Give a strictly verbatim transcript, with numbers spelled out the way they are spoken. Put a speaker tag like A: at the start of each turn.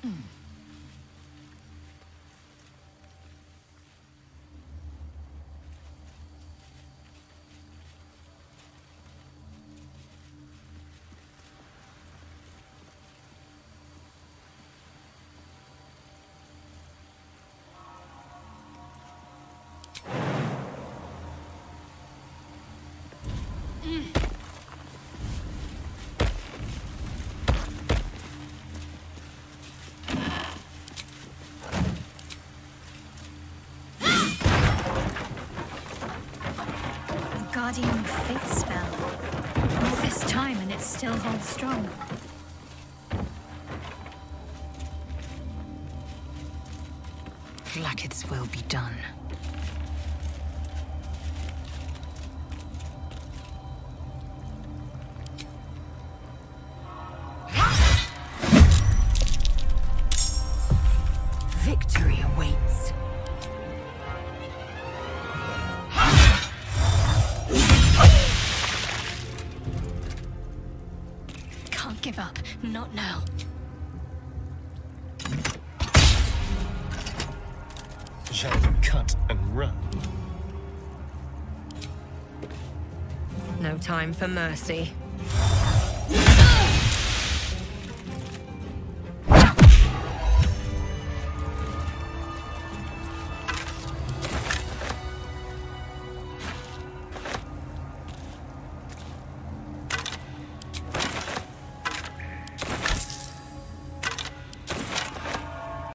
A: Guardian Faith spell. All this time and it still holds strong.
B: Blacketh's will be done. Victory awaits.
A: Can't give up. Not now.
C: Shall we cut and run?
B: No time for mercy.